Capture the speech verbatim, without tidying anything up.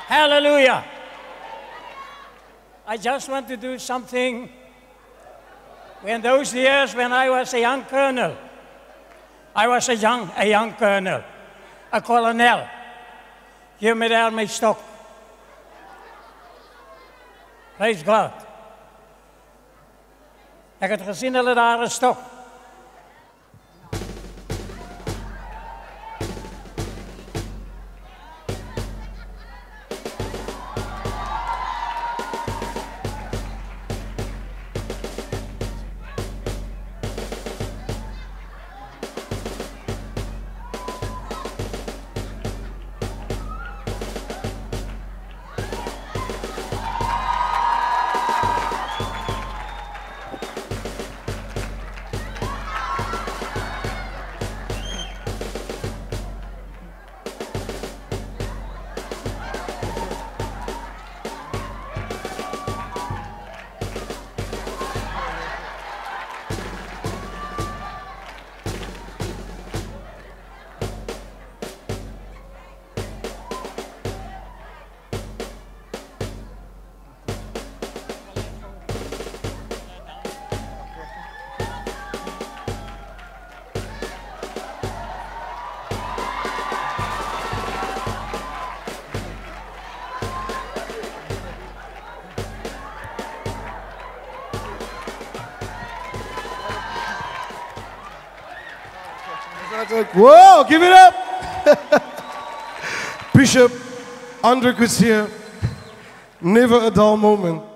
Hallelujah. I just want to do something. In those years when I was a young colonel, I was a young, a young colonel, a colonel. Give me there my stock. Praise God. Ik heb gezien dat daar een stok. Whoa, give it up! Bishop Andre Coetzee, never a dull moment.